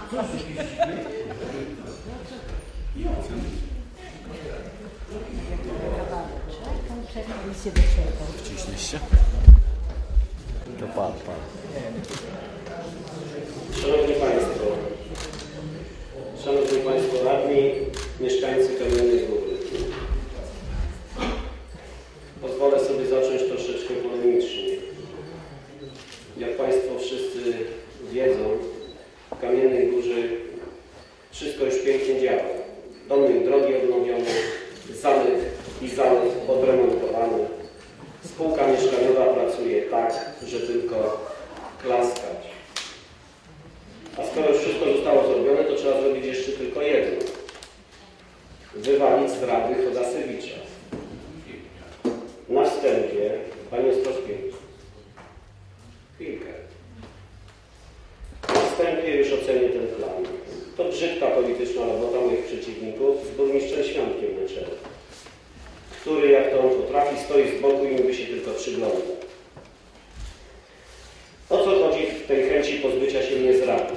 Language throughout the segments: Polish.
Wciśniesz to pan. Szanowni Państwo radni, mieszkańcy Kamiennej Góry. Pozwolę sobie zacząć troszeczkę polemicznie. Jak Państwo wszyscy wiedzą, w Kamiennej Górze wszystko już pięknie działa. Domy i drogi odnowione, zamek i zalew odremontowany. Spółka mieszkaniowa pracuje tak, że tylko klaskać. A skoro już wszystko zostało zrobione, to trzeba zrobić jeszcze tylko jedno. Wywalić z rady Chodasewicza. Na wstępie, Panie Ostrowski, chwilkę. Na wstępie już ocenię ten plan. To brzydka polityczna robota moich przeciwników z burmistrzem Świątkiem na czele, który, jak to on potrafi, stoi z boku i mówi się tylko przygląda. O co chodzi w tej chęci pozbycia się mnie z rady?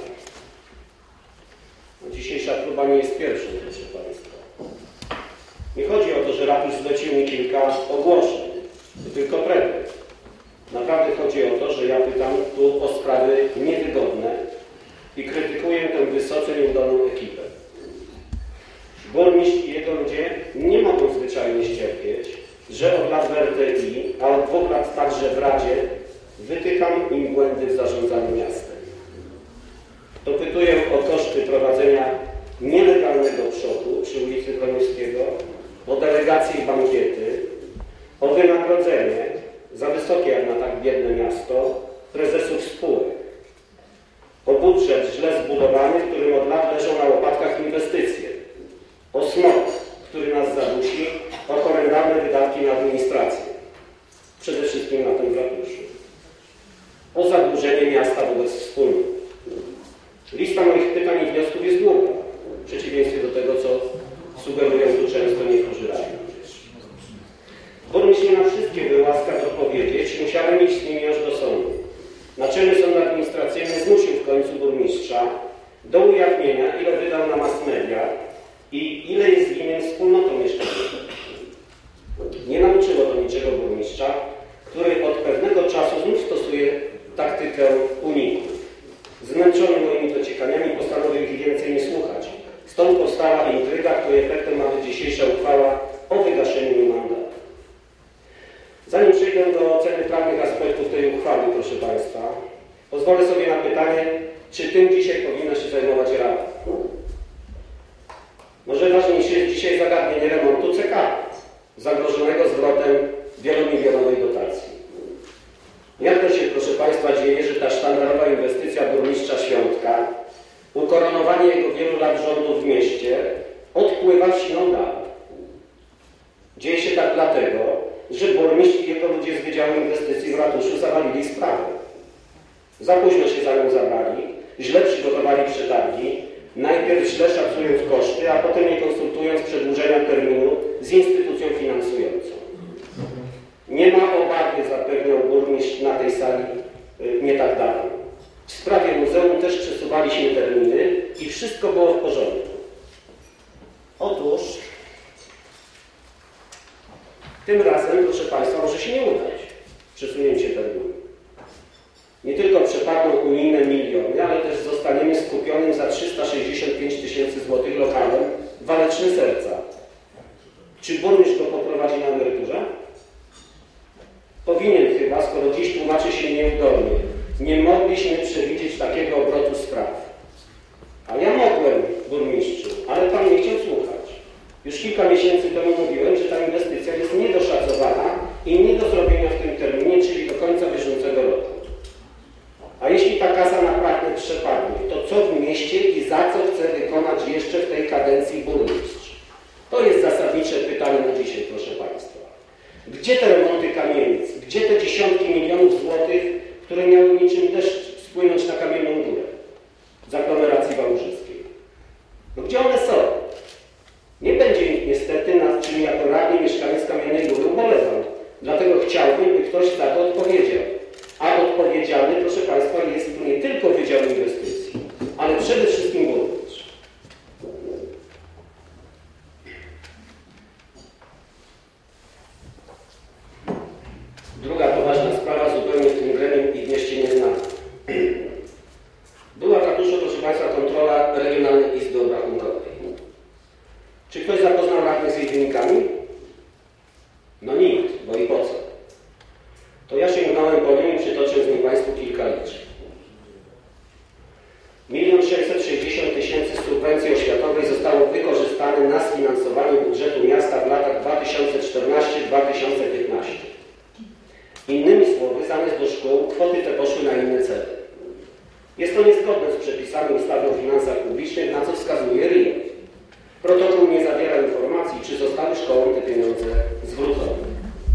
No, dzisiejsza próba nie jest pierwszą, proszę Państwa. Nie chodzi o to, że ratusz zlecił mi kilka ogłoszeń. To tylko pretekst. Naprawdę chodzi o to, że ja pytam tu o sprawy niewygodne i krytykuję tę wysoce nieudolną ekipę. Burmistrz i jego ludzie nie mogą zwyczajnie ścierpieć, że od lat w RTI, a od 2 lat także w Radzie, wytykam im błędy w zarządzaniu miastem. Dopytuję o koszty prowadzenia nielegalnego przodu przy ulicy Broniewskiego, o delegacje i bankiety, o wynagrodzenie za wysokie jak na tak biedne miasto prezesów spółek, o budżet źle zbudowany, w którym od lat leżą na łopatkach inwestycje, o smog, który nas zadusi, o horrendalne wydatki na administrację, przede wszystkim na tym ratuszu, o zadłużenie miasta wobec wspólnot. Lista moich pytań i wniosków jest długa, w przeciwieństwie do tego, co sugerują tu często niektórzy radni. Burmistrz nie na wszystkie był łaskaw odpowiedzieć, musiałem iść z nimi aż do sądu. Naczelny Sąd Administracyjny zmusił w końcu burmistrza do ujawnienia, ile wydał na mass media i ile jest winien wspólnotom mieszkaniową. Nie nauczyło to niczego burmistrza, który od pewnego czasu znów stosuje taktykę uników. Zmęczony moimi dociekaniami postanowił ich więcej nie słuchać. Stąd powstała intryga, której efektem ma być dzisiejsza uchwała o wygaszeniu mi mandatu. Zanim przejdę do oceny prawnych aspektów tej uchwały, proszę Państwa, pozwolę sobie na pytanie, czy tym dzisiaj powinna się zajmować Rada. Może ważniejsze jest dzisiaj zagadnienie remontu CK, zagrożonego zwrotem wielomilionowej dotacji. Jak to się, proszę Państwa, dzieje, że ta sztandarowa inwestycja burmistrza Świątka, ukoronowanie jego wielu lat rządu w mieście, odpływa w siną dal? Dzieje się tak dlatego, że burmistrz i jego ludzie z Wydziału Inwestycji w ratuszu zawalili sprawę. Za późno się za nią zabrali, źle przygotowali przetargi, najpierw źle szacując koszty, a potem nie konsultując przedłużenia terminu z instytucją finansującą. Nie ma obawy, zapewniał burmistrz na tej sali nie tak dawno. W sprawie muzeum też przesuwaliśmy terminy i wszystko było w porządku. Otóż tym razem, proszę Państwa, może się nie udać przesunięcie terminu. Nie tylko przepadną unijne miliony, ale też zostaniemy skupionym za 365 000 złotych lokalem Waleczne Serca. Czy burmistrz go poprowadzi na emeryturze? Powinien chyba, skoro dziś tłumaczy się nieudolnie. Nie mogliśmy przewidzieć takiego obrotu spraw. A ja mogłem, burmistrzu, ale Pan nie chciał słuchać. Już kilka miesięcy temu mówiłem, że ta inwestycja jest niedoszacowana i nie do zrobienia w tym terminie, czyli do końca bieżącego roku. A jeśli ta kasa naprawdę przepadnie, to co w mieście i za co chce wykonać jeszcze w tej kadencji burmistrz? To jest zasadnicze pytanie na dzisiaj, proszę Państwa. Gdzie te remonty kamienic? Gdzie te dziesiątki milionów złotych, które miały niczym deszcz spłynąć na Kamienną Górę z aglomeracji wałbrzyskiej? No gdzie one są? Nie będzie ich niestety, nad czym jako radny mieszkaniec Kamiennej Góry ubolewam. Dlatego chciałbym, by ktoś za to odpowiedział. A odpowiedzialny, proszę Państwa, jest tu nie tylko Wydział Inwestycji, ale przede wszystkim kontrola Regionalnej Izby Obrachunkowej. Czy ktoś zapoznał radnych z jej wynikami? No nikt, bo i po co? To ja sięgnąłem po nim i przytoczę z nim Państwu kilka liczb. 1 660 000 subwencji oświatowej zostało wykorzystane na sfinansowanie budżetu miasta w latach 2014-2015. Innymi słowy, zamiast do szkół, kwoty te poszły na inne cele. Jest to niezgodne z przepisami ustawy o finansach publicznych, na co wskazuje RIO. Protokół nie zawiera informacji, czy zostały szkołom te pieniądze zwrócone.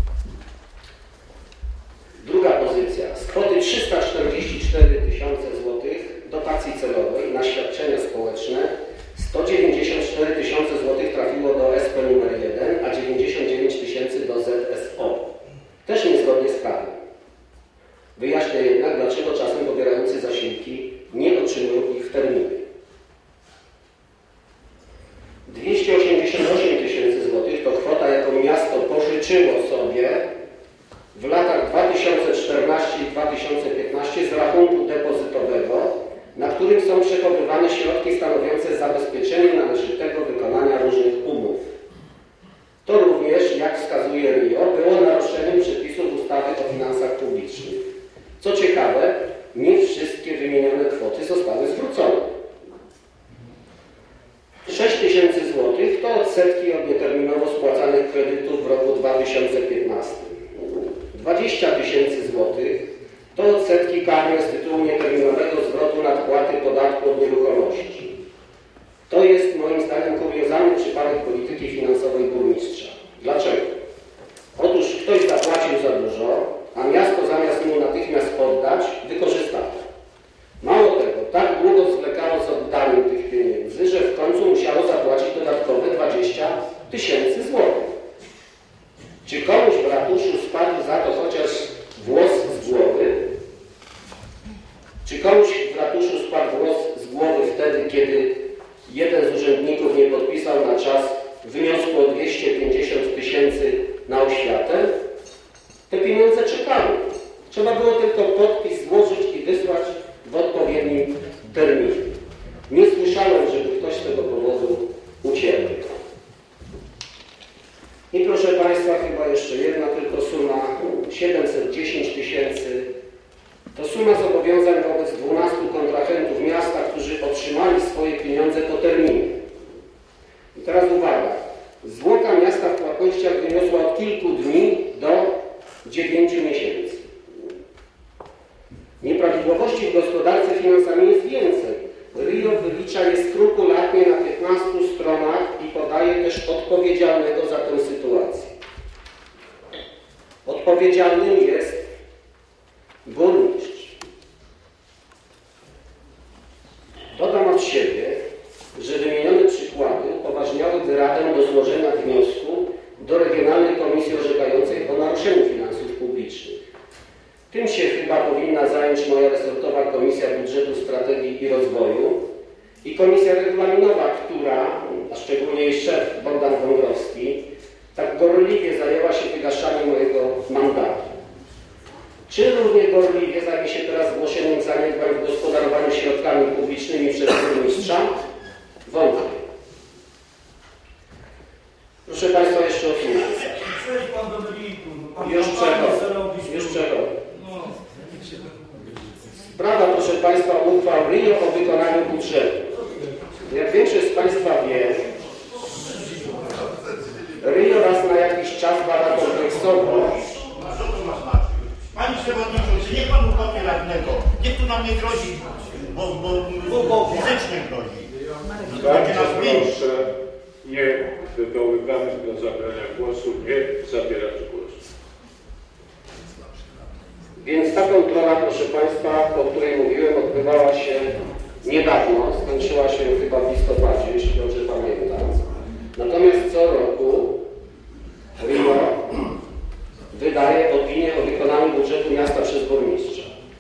Druga pozycja. Z kwoty 344 000 złotych dotacji celowej na świadczenia społeczne 194 000 złotych trafiło do SP numer 1, a 99 000 do ZSO. Też niezgodnie z prawem. Wyjaśnię jednak, dlaczego czasem pobierający zasiłki nie otrzymują ich w terminie. 288 000 złotych to kwota, jaką miasto pożyczyło sobie w latach 2014 i 2015 z rachunku depozytowego, na którym są przechowywane środki stanowiące zabezpieczenie należytego wykonania różnych umów. To również, jak wskazuje RIO, było naruszeniem przepisów ustawy o finansach publicznych. Co ciekawe, nie wszystkie wymienione kwoty zostały zwrócone. 6 000 złotych to odsetki od nieterminowo spłacanych kredytów w roku 2015. 20 000 złotych to odsetki karne z tytułu nieterminowego zwrotu nadpłaty podatku od nieruchomości. To jest moim zdaniem kuriozalny przypadek polityki finansowej burmistrza. Dlaczego? Otóż ktoś zapłacił za dużo, a miasto zamiast mu natychmiast oddać, wykorzystało. Mało tego, tak długo zwlekało z oddaniem tych pieniędzy, że w końcu musiało zapłacić dodatkowe 20 000 złotych. Czy komuś w ratuszu spadł za to chociaż włos z głowy? Czy komuś w ratuszu spadł włos z głowy wtedy, kiedy jeden z urzędników nie podpisał na czas wniosku o 250 000 na oświatę? Te pieniądze czekały. Trzeba było tylko podpis złożyć i wysłać w odpowiednim terminie. Nie słyszałem, żeby ktoś z tego powodu ucierpiał. I proszę Państwa, chyba jeszcze jedna tylko suma, 710 000. To suma zobowiązań wobec 12 kontrahentów miasta, którzy otrzymali swoje pieniądze po terminie. I teraz uwaga. Zwłoka miasta w płatnościach wyniosła od kilku dni do 9 miesięcy. Nieprawidłowości w gospodarce finansami jest więcej. RIO wylicza je skrupulatnie na 15 stronach i podaje też odpowiedzialnego za tę sytuację. Odpowiedzialnym jest burmistrz. Dodam od siebie, że wymienione przykłady upoważniałyby Radę do złożenia wniosku do Regionalnej Komisji orzekającej o naruszeniu finansów publicznych. Tym się chyba powinna zająć moja resortowa Komisja Budżetu, Strategii i Rozwoju i Komisja Regulaminowa, która, a szczególnie jej szef Bogdan Wągrowski, tak gorliwie zajęła się wygaszaniem mojego mandatu. Czy równie gorliwie zajmie się teraz zgłoszeniem zaniedbań w gospodarowaniu środkami publicznymi przez burmistrza? Wątpię. Proszę Państwa, jeszcze o finansach. Już czego? Sprawa, proszę Państwa, uchwał RIO o wykonaniu budżetu. Jak większość z Państwa wie, RIO raz na jakiś czas bada kompleksowo. Panie Przewodniczący, niech Pan upomnie radnego. Niech tu nam nie grozi, bo fizycznie grozi. Proszę nie do wybranych do zabrania głosu, nie zabierać głosu. Więc ta kontrola, proszę Państwa, o której mówiłem, odbywała się niedawno, skończyła się chyba w listopadzie, jeśli dobrze pamiętam. Natomiast co roku RIO wydaje opinię o wykonaniu budżetu miasta przez burmistrza.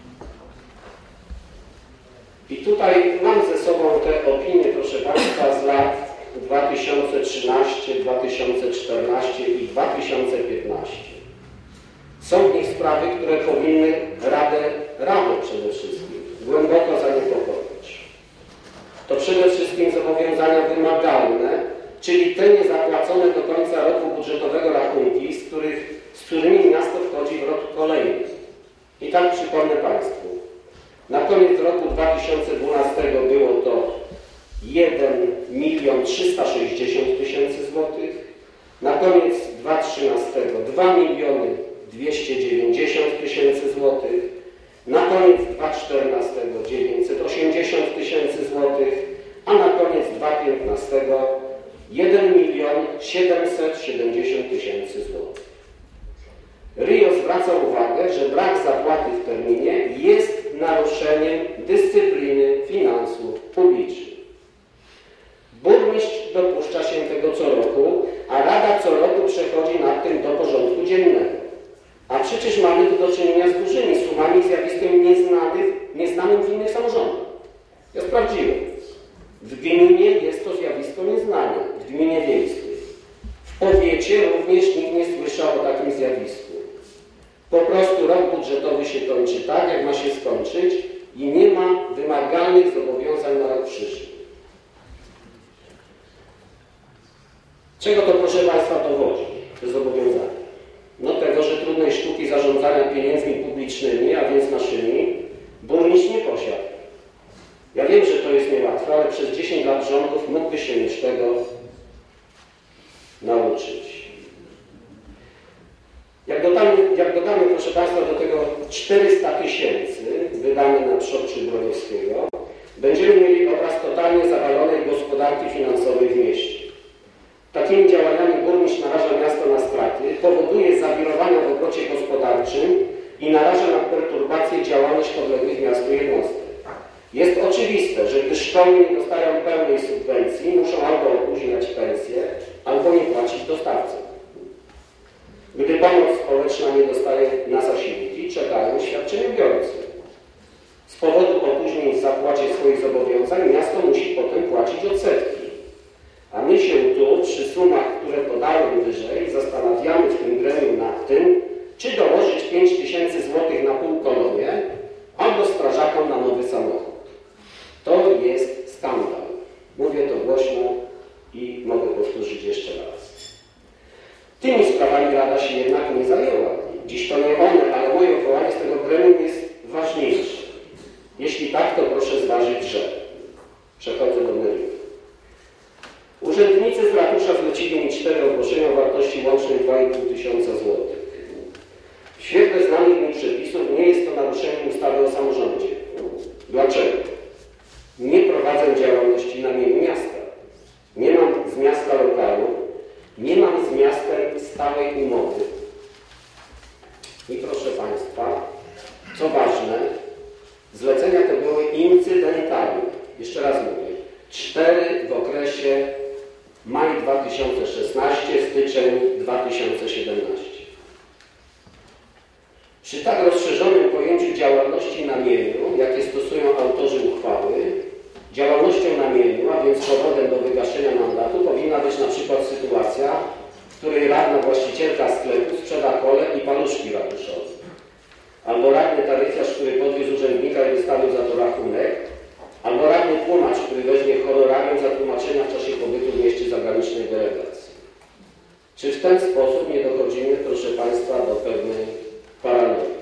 I tutaj mam ze sobą te opinie, proszę Państwa, z lat 2013, 2014 i 2015. Są w nich sprawy, które powinny Radę przede wszystkim głęboko zaniepokoić. To czyli te niezapłacone do końca roku budżetowego rachunki, z którymi miasto wchodzi w rok kolejny. I tak przypomnę Państwu. Na koniec roku 2012 było to 1 360 000 złotych. Na koniec 2013 2 290 000 złotych. Na koniec 2014 980 000 złotych, a na koniec 2015 1 770 000 złotych. RIO zwraca uwagę, że brak zapłaty w terminie jest naruszeniem dyscypliny finansów publicznych. Burmistrz dopuszcza się tego co roku, a Rada co roku przechodzi nad tym do porządku dziennego. A przecież mamy tu do czynienia z dużymi sumami, zjawiskiem nieznanym w innych samorządach. Ja sprawdziłem. W gminie jest to zjawisko nieznane, w gminie wiejskiej. W powiecie również nikt nie słyszał o takim zjawisku. Po prostu rok budżetowy się kończy tak, jak ma się skończyć i nie ma wymagalnych zobowiązań na rok przyszły. Czego to, proszę Państwa, dowodzi, te zobowiązania? No tego, że trudnej sztuki zarządzania pieniędzmi publicznymi, a więc naszymi, burmistrz nie posiadł. Ja wiem, że to jest niełatwe, ale przez 10 lat rządów mógłby się już tego nauczyć. Jak dodamy, proszę Państwa, do tego 400 000 wydane na przodczy Brodowskiego, będziemy mieli obraz totalnie zawalonej gospodarki finansowej w mieście. Takimi działaniami burmistrz naraża miasto na straty, powoduje zawirowania w obrocie gospodarczym i naraża na perturbację działalność podległych miastu jednostek. Jest oczywiste, że gdy szkoły nie dostają pełnej subwencji, muszą albo opóźniać pensje, albo nie płacić dostawcom. Gdy pomoc społeczna nie dostaje na zasiłki, czekają świadczeniobiorcy. Z powodu opóźnień w zapłacie swoich zobowiązań miasto musi potem płacić odsetki. A my się tu, przy sumach, które podałem wyżej, zastanawiamy w tym gremium nad tym, czy dołożyć 5 000 złotych na półkolonie, albo strażakom na nowy samochód. To jest skandal. Mówię to głośno i mogę powtórzyć jeszcze raz. Tymi sprawami Rada się jednak nie zajęła. Dziś to nie one, ale moje odwołanie z tego gremium jest ważniejsze. Jeśli tak, to proszę zważyć, że. Przechodzę do meritum. Urzędnicy z ratusza zlecili mi 4 ogłoszenia o wartości łącznej 2,5 tysiąca złotych. W świetle znanych mi przepisów nie jest to naruszeniem ustawy o samorządzie. Dlaczego? Nie prowadzę działalności na mieniu miasta. Nie mam z miasta lokalu, nie mam z miastem stałej umowy. I proszę Państwa, co ważne, zlecenia te były incydentalne. Jeszcze raz mówię. 4 w okresie maj 2016, styczeń 2017. Przy tak rozszerzonym pojęciu działalności na mieniu, jakie stosują autorzy uchwały, działalnością na mieniu, a więc powodem do wygaszenia mandatu, powinna być na przykład sytuacja, w której radna właścicielka sklepu sprzeda kole i paluszki ratuszowe, albo radny taryfiarz, który podwiózł urzędnika i wystawił za to rachunek, albo radny tłumacz, który weźmie honorarium za tłumaczenia w czasie pobytu w mieście zagranicznej delegacji. Czy w ten sposób nie dochodzimy, proszę Państwa, do pewnej paranoi?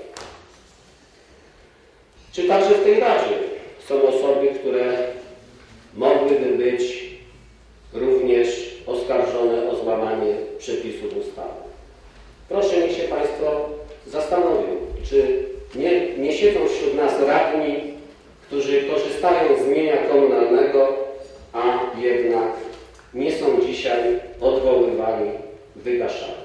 Czy także w tej Radzie są osoby, które mogłyby być również oskarżone o złamanie przepisów ustawy? Proszę, niech się Państwo zastanowią, czy nie siedzą wśród nas radni, którzy korzystają z mienia komunalnego, a jednak nie są dzisiaj odwoływani, wygaszani.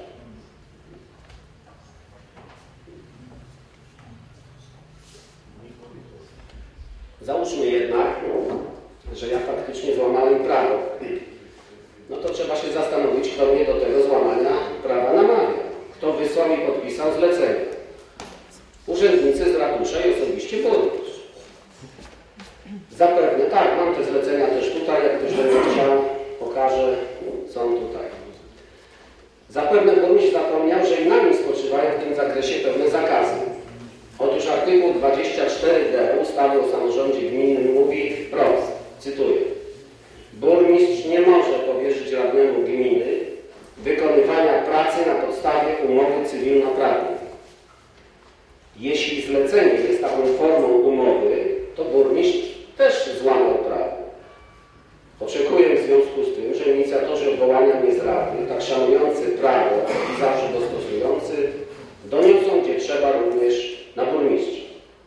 Załóżmy jednak, że ja faktycznie złamałem prawo. No to trzeba się zastanowić, kto mnie do tego złamania prawa namawia. Kto wysłał i podpisał zlecenie. Urzędnicy z ratusza i osobiście burmistrz. Zapewne tak, mam te zlecenia też tutaj, jak ktoś będzie chciał, pokażę, są tutaj. Zapewne burmistrz zapomniał, że i na nim spoczywają w tym zakresie pewne zakazy. Otóż artykuł 24d ustawy o samorządzie gminnym mówi wprost, cytuję: burmistrz burmistrz nie może powierzyć radnemu gminy wykonywania pracy na podstawie umowy cywilnoprawnej. Jeśli zlecenie jest taką formą umowy, to burmistrz też złamał prawo. Oczekuję w związku z tym, że inicjatorzy odwołania mnie z rady, tak szanujący prawo i zawsze go stosujący, doniosą gdzie trzeba również na burmistrza.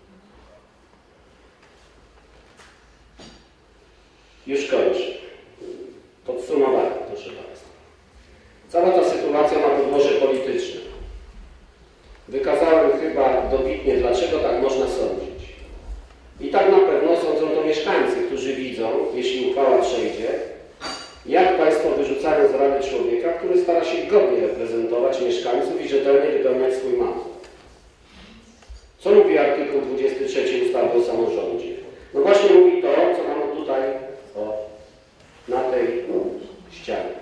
Już kończę. Podsumowanie, proszę Państwa. Cała ta sytuacja ma podłoże polityczne. Wykazałem chyba dobitnie, dlaczego tak można sądzić. I tak na pewno sądzą to mieszkańcy, którzy widzą, jeśli uchwała przejdzie, jak Państwo wyrzucają z rady człowieka, który stara się godnie reprezentować mieszkańców i rzetelnie wypełniać swój mandat. Co mówi artykuł 23 ustawy o samorządzie? No właśnie mówi to, co mamy tutaj na tej ścianie.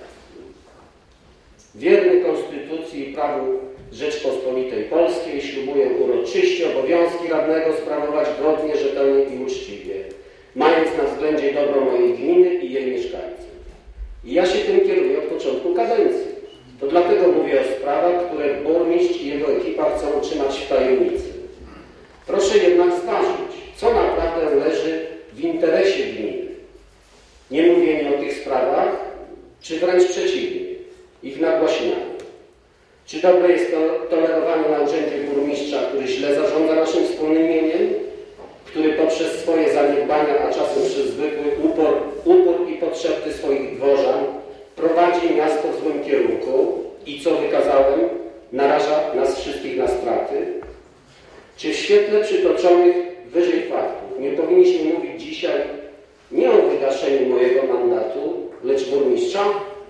Wierny Konstytucji i prawu Rzeczpospolitej Polskiej ślubuję uroczyście obowiązki radnego sprawować godnie, rzetelnie i uczciwie, mając na względzie dobro mojej gminy i jej mieszkańców. I ja się tym kieruję od początku kadencji. To dlatego mówię o sprawach, które burmistrz i jego ekipa chcą utrzymać w tajemnicy. Proszę jednak zważyć, co naprawdę leży w interesie gminy. Nie mówienie o tych sprawach, czy wręcz przeciwnie, ich nagłaśnianie. Czy dobre jest to tolerowanie na urzędzie burmistrza, który źle zarządza naszym wspólnym mieniem, który poprzez swoje zaniedbania, a czasem przez zwykły upór i podszepty swoich dworzan prowadzi miasto w złym kierunku i, co wykazałem, naraża nas wszystkich na straty? Czy w świetle przytoczonych wyżej faktów nie powinniśmy mówić dzisiaj nie o wygaszeniu mojego mandatu, lecz burmistrza?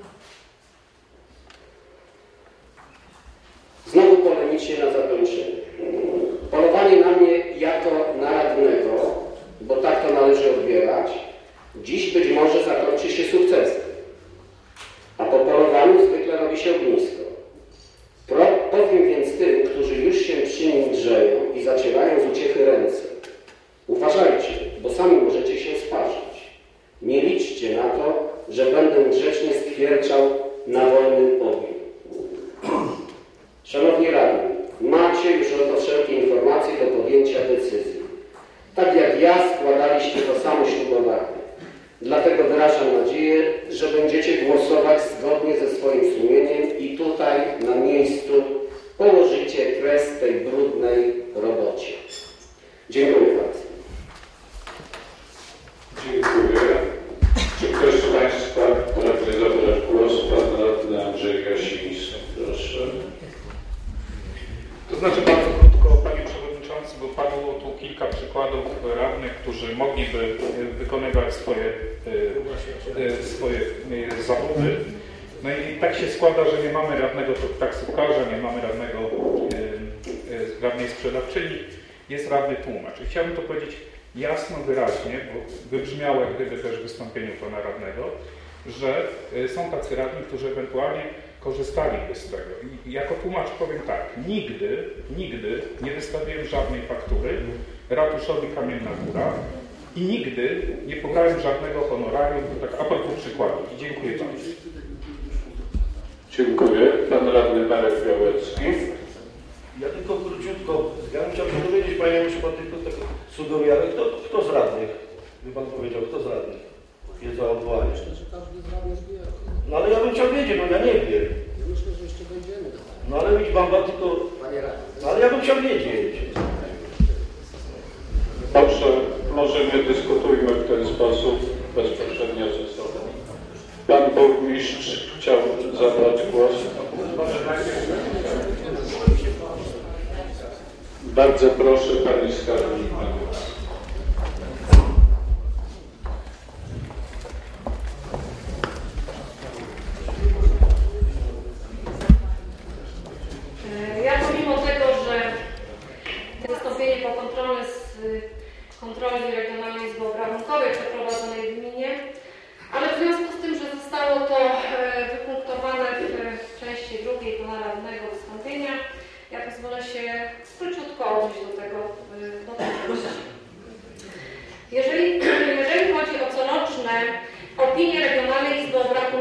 Znowu polemicznie na zakończenie. Polowanie na mnie jako na radnego, bo tak to należy odbierać, dziś być może zakończy się sukcesem. A po polowaniu zwykle robi się ognisko. Powiem więc tym, którzy już się przy nim grzeją i zacierają z uciechy ręce. Uważajcie, bo sami możecie się sparzyć. Nie liczcie na to, że będę grzecznie skwierczał na wolnym ogniu. Szanowni radni, macie już oto wszelkie informacje do podjęcia decyzji. Tak jak ja składaliście to samo ślubowanie. Dlatego wyrażam nadzieję, że będziecie głosować zgodnie ze swoim sumieniem i tutaj na miejscu położycie kres tej brudnej robocie. Dziękuję bardzo. Dziękuję. Czy ktoś z Państwa pragnie zabrać głos? Pan radny Andrzej Gasiński. Proszę. To znaczy bardzo krótko, Panie Przewodniczący, bo padło tu kilka przykładów radnych, którzy mogliby wykonywać swoje zawody. No i tak się składa, że nie mamy radnego taksówkarza, nie mamy radnej sprzedawczyni, jest radny tłumacz. I chciałbym to powiedzieć jasno, wyraźnie, bo wybrzmiało jak gdyby też w wystąpieniu pana radnego, że są tacy radni, którzy ewentualnie korzystaliby z tego. I jako tłumacz powiem tak, nigdy nie wystawiłem żadnej faktury ratuszowi Kamienna Góra i nigdy nie pobrałem żadnego honorarium, tak a propos przykładów. I dziękuję bardzo. Dziękuję. Pan radny Marek Białecki. Ja tylko króciutko, ja bym chciał się dowiedzieć, panie przykład tylko tak sugeruję, kto z radnych, by pan powiedział, kto z radnych jest za odwołanie? No ale ja bym chciał wiedzieć, no ja nie wiem. Myślę, że jeszcze będziemy. No ale widzi pan tylko, no ale ja bym chciał wiedzieć. Dobrze, może nie dyskutujmy w ten sposób bezpośrednio ze sobą. Pan burmistrz chciał zabrać głos. Bardzo proszę, pani skarbnik. Ja pomimo tego, że wystąpienie pokontrolne z kontroli regionalnej izby obrachunkowej przeprowadzonej w gminie, ale w związku z tym, że zostało to wypunktowane w części drugiej pana radnego wystąpienia, ja pozwolę się króciutko odnieść do tego treści. Jeżeli chodzi o coroczne opinie Regionalnej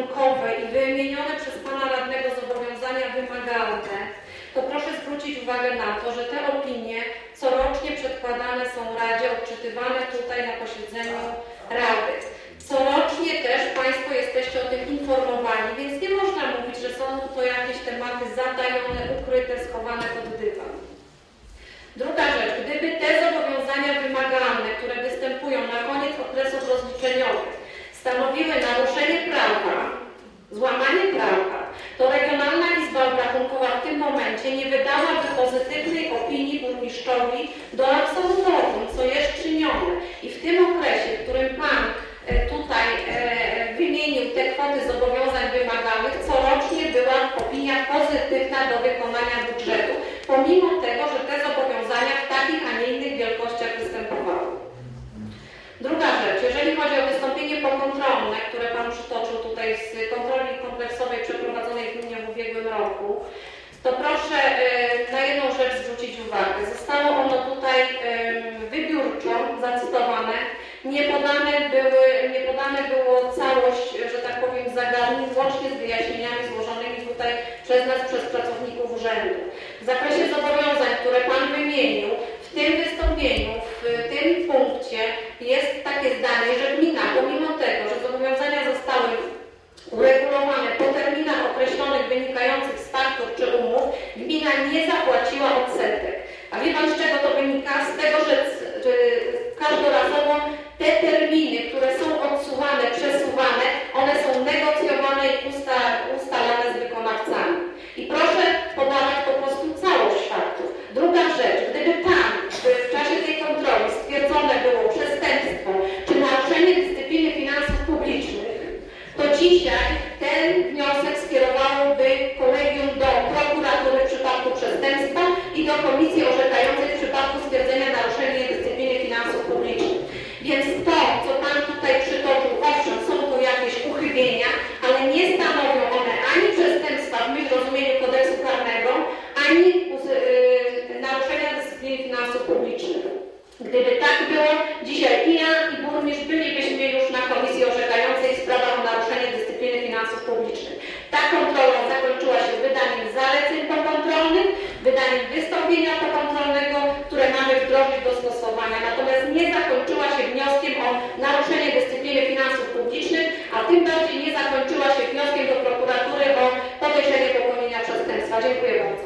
warunkowe i wymienione przez pana radnego zobowiązania wymagalne, to proszę zwrócić uwagę na to, że te opinie corocznie przedkładane są Radzie, odczytywane tutaj na posiedzeniu Rady. Corocznie też Państwo jesteście o tym informowani, więc nie można mówić, że są to jakieś tematy zatajone, ukryte, schowane pod dywan. Druga rzecz, gdyby te zobowiązania wymagalne, które występują na koniec okresów rozliczeniowych, stanowiły naruszenie prawa, złamanie prawa, to Regionalna Izba Obrachunkowa w tym momencie nie wydałaby pozytywnej opinii burmistrzowi do absolutorium, co jest czynione. I w tym okresie, w którym Pan tutaj wymienił te kwoty zobowiązań wymagalnych, corocznie była opinia pozytywna do wykonania budżetu, pomimo tego, że te zobowiązania w takich, a nie innych wielkościach występowały. Druga rzecz, jeżeli chodzi o wystąpienie pokontrolne, które Pan przytoczył tutaj z kontroli kompleksowej przeprowadzonej w gminie w ubiegłym roku, to proszę na jedną rzecz zwrócić uwagę. Zostało ono tutaj wybiórczo zacytowane. Nie podane było całość, że tak powiem, zagadnień, łącznie z wyjaśnieniami złożonymi tutaj przez nas, przez pracowników urzędu. W zakresie zobowiązań, które Pan wymienił, w tym wystąpieniu, w tym punkcie jest takie zdanie, że gmina, pomimo tego, że zobowiązania zostały uregulowane po terminach określonych wynikających z faktur czy umów, gmina nie zapłaciła odsetek. A wie Pan, z czego to wynika? Z tego, że każdorazowo te terminy, które są odsuwane, przesuwane, one są negocjowane i ustalane z wykonawcami. I proszę podawać po prostu całość faktów. Druga rzecz, gdyby tam w czasie tej kontroli stwierdzone było przestępstwo czy naruszenie dyscypliny finansów publicznych, to dzisiaj ten wniosek skierowałoby kolegium do prokuratury w przypadku przestępstwa i do komisji orzekającej w przypadku stwierdzenia naruszenia dyscypliny finansów publicznych. Więc to, co Pan tutaj przytoczył, owszem, są tu jakieś uchybienia, ale nie stanowią one ani przestępstwa w myśl rozumieniu kodeksu karnego, ani naruszenia dyscypliny finansów publicznych. Gdyby tak było, dzisiaj i ja, i burmistrz bylibyśmy już na komisji orzekającej w sprawach o naruszenie dyscypliny finansów publicznych. Ta kontrola zakończyła się wydaniem zaleceń pokontrolnych, wydaniem wystąpienia pokontrolnego, które mamy wdrożyć do stosowania. Natomiast nie zakończyła się wnioskiem o naruszenie dyscypliny finansów publicznych, a tym bardziej nie zakończyła się wnioskiem do prokuratury o podejrzenie popełnienia przestępstwa. Dziękuję bardzo.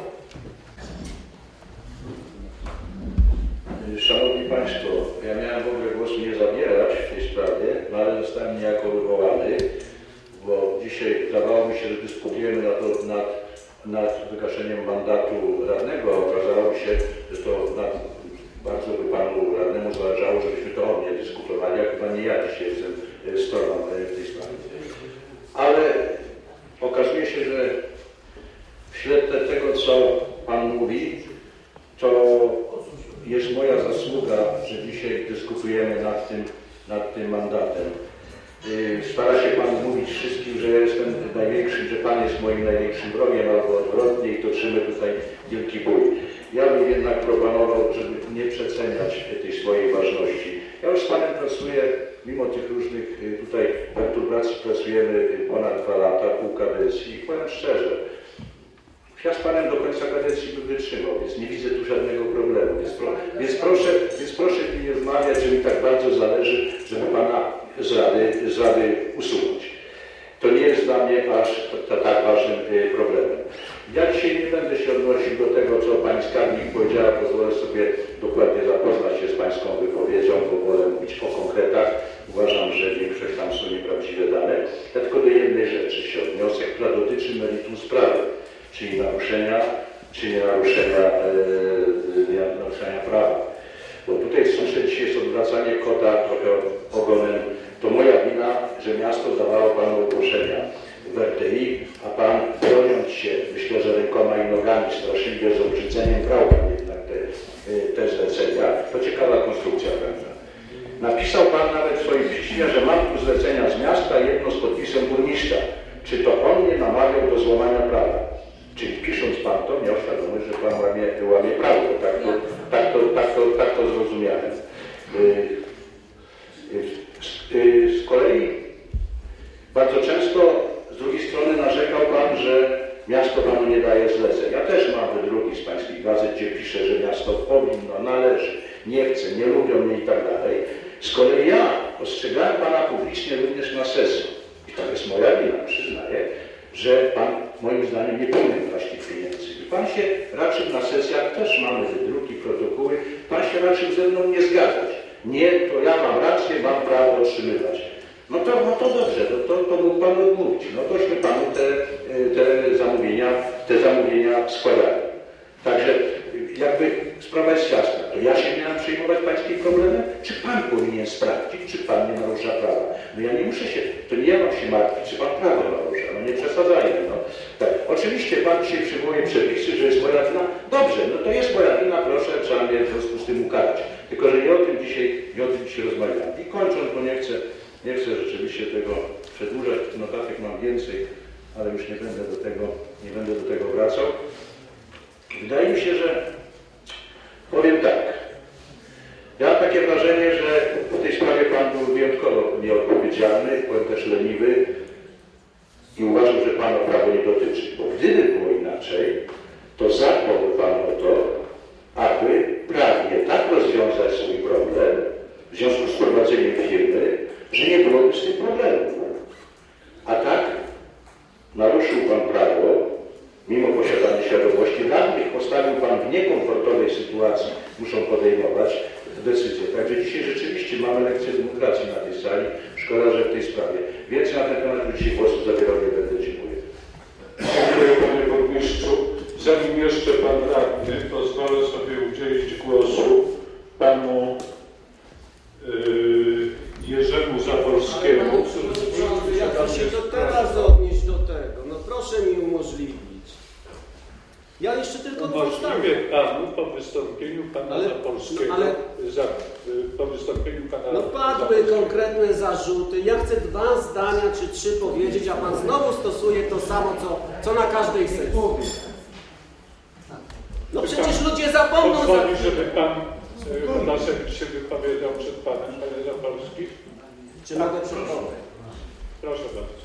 Szanowni Państwo, ja miałem w ogóle głosu nie zabierać w tej sprawie, no ale zostałem niejako wywołany, bo dzisiaj wydawało mi się, że dyskutujemy nad wygaszeniem mandatu radnego, a okazało się, że to bardzo by Panu radnemu zależało, żebyśmy to o mnie dyskutowali, a chyba nie ja dzisiaj jestem stroną w tej sprawie. Ale okazuje się, że w świetle tego, co Pan mówi, to jest moja zasługa, że dzisiaj dyskutujemy nad tym mandatem. Stara się Pan mówić wszystkim, że ja jestem największym, że Pan jest moim największym wrogiem, albo odwrotnie i toczymy tutaj wielki bój. Ja bym jednak proponował, żeby nie przeceniać tej swojej ważności. Ja już z Panem pracuję, mimo tych różnych tutaj perturbacji, pracujemy ponad 2 lata, pół kadencji i powiem szczerze, ja z Panem do końca kadencji bym wytrzymał, więc nie widzę tu żadnego problemu. Więc proszę mi nie wmawiać, że mi tak bardzo zależy, żeby Pana z Rady usunąć. To nie jest dla mnie aż tak ważnym problemem. Ja dzisiaj nie będę się odnosił do tego, co Pani Skarbnik powiedziała, pozwolę sobie dokładnie zapoznać się z Pańską wypowiedzią, bo wolę mówić o konkretach. Uważam, że większość tam są nieprawdziwe dane. Ja tylko do jednej rzeczy się odniosę, która dotyczy meritum sprawy, czyli naruszenia prawa. Bo tutaj słyszę dzisiaj jest odwracanie kota trochę ogonem. To moja wina, że miasto dawało Panu ogłoszenia w RTI, a Pan broniąc się, myślę, że rękoma i nogami straszliwie z obrzydzeniem brał Pan jednak te zlecenia. To ciekawa konstrukcja, prawda? Napisał Pan nawet w swoim piśmie, że mam tu zlecenia z miasta, jedno z podpisem burmistrza. Czy to on mnie namawiał do złamania prawa? Czyli pisząc Pan to, miał świadomość, że Pan łamie prawo. Tak to zrozumiałem. Z kolei bardzo często Miasto panu nie daje zleceń. Ja też mam wydruki z pańskich gazet, gdzie pisze, że miasto powinno, należy, nie chce, nie lubią mnie i tak dalej. Z kolei ja ostrzegałem pana publicznie również na sesji. I to jest moja wina, przyznaję, że pan moim zdaniem nie powinien brać tych pieniędzy. I pan się raczył na sesjach, też mamy wydruki, protokoły, pan się raczył ze mną nie zgadzać. Nie, to ja mam rację, mam prawo otrzymywać. No to dobrze, to mógł pan odmówić. No tośmy panu te zamówienia składali. Także jakby sprawa jest jasna. To ja się miałem przejmować pańskim problemem, czy pan powinien sprawdzić, czy pan nie narusza prawa? No ja nie muszę się, to nie ja mam się martwić, czy pan prawo narusza. No nie przesadzajmy. No. Tak. Oczywiście pan dzisiaj przywołuje przepisy, że jest moja wina. Dobrze, no to jest moja wina, proszę, trzeba mnie w związku z tym ukarać. Tylko że nie o tym dzisiaj rozmawiam. I kończąc, bo nie chcę rzeczywiście tego przedłużać, notatek mam więcej, ale już nie będę do tego wracał. Wydaje mi się, że powiem tak. Ja mam takie wrażenie, że w tej sprawie pan był wyjątkowo nieodpowiedzialny, powiem też leniwy i uważam, że pana prawo nie dotyczy. Bo gdyby było inaczej, to zadbałby pan o to, aby prawnie tak rozwiązać swój problem w związku z prowadzeniem firmy, że nie byłoby z tym problemu. A tak naruszył pan prawo, mimo posiadania świadomości, radnych postawił pan w niekomfortowej sytuacji, muszą podejmować decyzje. Także dzisiaj rzeczywiście mamy lekcję demokracji na tej sali. Szkoda, że w tej sprawie. Więcej na ten temat dzisiaj głosu zabierał nie będę. Dziękuję. Dziękuję panie burmistrzu. Zanim jeszcze pan radny, pozwolę sobie udzielić głosu panu Jerzemu Zaworskiemu. Ja chcę się to teraz odnieść do tego. No proszę mi umożliwić. Ja jeszcze tylko Umożliwię panu po wystąpieniu pana Zaworskiego. Po wystąpieniu pana No padły konkretne zarzuty. Ja chcę 2 zdania czy 3 powiedzieć, a pan znowu stosuje to samo, co na każdej sesji. No przecież ludzie zapomną... Pozwoli, żeby pan Lasek się wypowiedział przed panem, panie Zaworski? Czy mogę przedpowiedzieć? Proszę bardzo.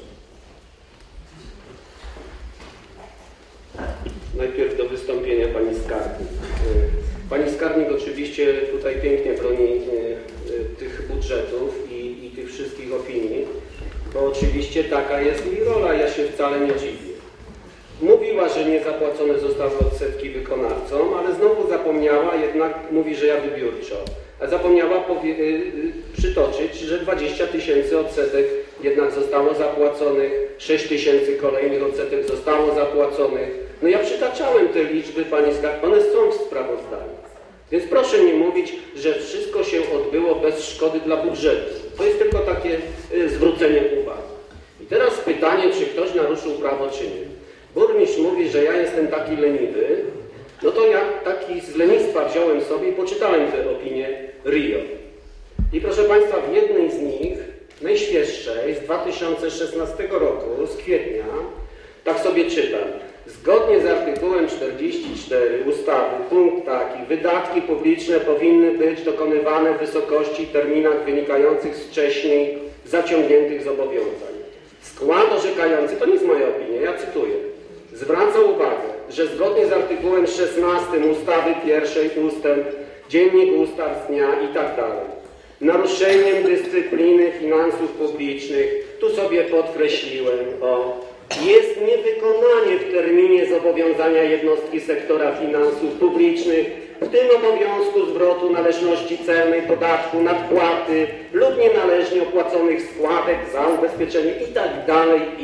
Najpierw do wystąpienia pani skarbnik. Pani skarbnik oczywiście tutaj pięknie broni tych budżetów i tych wszystkich opinii, bo oczywiście taka jest jej rola, ja się wcale nie dziwię. Mówiła, że nie zapłacone zostały odsetki wykonawcom, ale znowu zapomniała, jednak mówi, że ja wybiórczo. A zapomniała przytoczyć, że 20 000 odsetek jednak zostało zapłaconych, 6 000 kolejnych odsetek zostało zapłaconych. No ja przytaczałem te liczby, pani skarbnik, one są w sprawozdaniu. Więc proszę nie mówić, że wszystko się odbyło bez szkody dla budżetu. To jest tylko takie zwrócenie uwagi. I teraz pytanie, czy ktoś naruszył prawo, czy nie. Burmistrz mówi, że ja jestem taki leniwy, no to ja taki z lenistwa wziąłem sobie i poczytałem te opinie RIO. I proszę państwa, w jednej z nich, najświeższej, z 2016 roku, z kwietnia, tak sobie czytam. Zgodnie z artykułem 44 ustawy, punkt taki, wydatki publiczne powinny być dokonywane w wysokości i terminach wynikających z wcześniej zaciągniętych zobowiązań. Skład orzekający, to nie jest moja opinia, ja cytuję, zwraca uwagę, że zgodnie z artykułem 16 ustawy 1 ustęp, Dziennik Ustaw z dnia i tak dalej, naruszeniem dyscypliny finansów publicznych, tu sobie podkreśliłem, jest niewykonanie w terminie zobowiązania jednostki sektora finansów publicznych, w tym obowiązku zwrotu należności celnej, podatku, nadpłaty lub nienależnie opłaconych składek za ubezpieczenie itd.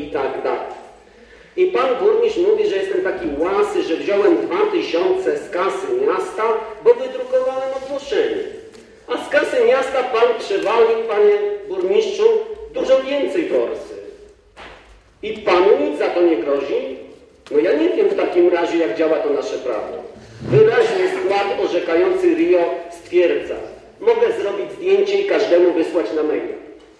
I pan burmistrz mówi, że jestem taki łasy, że wziąłem 2000 z kasy miasta, bo wydrukowałem ogłoszenie. A z kasy miasta pan przewalił, panie burmistrzu, dużo więcej forsy. I panu nic za to nie grozi? No ja nie wiem w takim razie, jak działa to nasze prawo. Wyraźnie skład orzekający RIO stwierdza, mogę zrobić zdjęcie i każdemu wysłać na maila.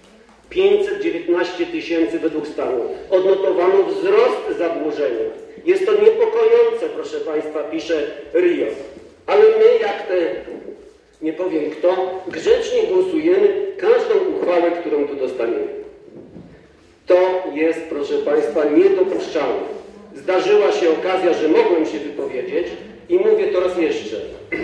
519 000 według stanu. Odnotowano wzrost zadłużenia. Jest to niepokojące, proszę państwa, pisze RIO. Ale my, jak te, nie powiem kto, grzecznie głosujemy każdą uchwałę, którą tu dostaniemy. To jest, proszę państwa, niedopuszczalne. zdarzyła się okazja, że mogłem się wypowiedzieć i mówię to raz jeszcze.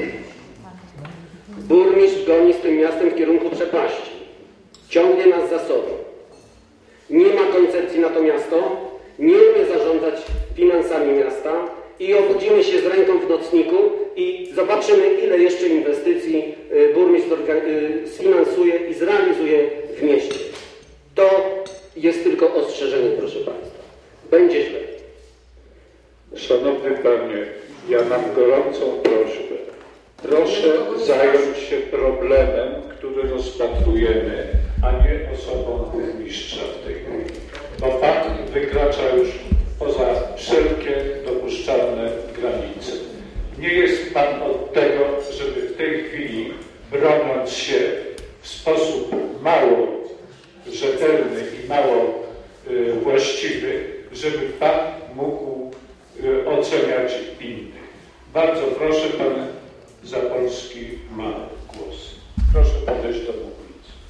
Burmistrz goni z tym miastem w kierunku przepaści. Ciągnie nas za sobą. Nie ma koncepcji na to miasto, nie umie zarządzać finansami miasta i obudzimy się z ręką w nocniku i zobaczymy, ile jeszcze inwestycji burmistrz sfinansuje i zrealizuje w mieście. To jest tylko ostrzeżenie, proszę Państwa. Będzie źle. Szanowny Panie, ja mam gorącą prośbę. Proszę zająć się problemem, który rozpatrujemy, a nie osobą burmistrza w tej chwili. Bo Pan wykracza już poza wszelkie dopuszczalne granice. Nie jest Pan od tego, żeby w tej chwili, broniąc się w sposób mało rzetelny i mało właściwy, żeby Pan mógł oceniać innych. Bardzo proszę, Pan Zapolski ma głos. Proszę podejść do mównicy.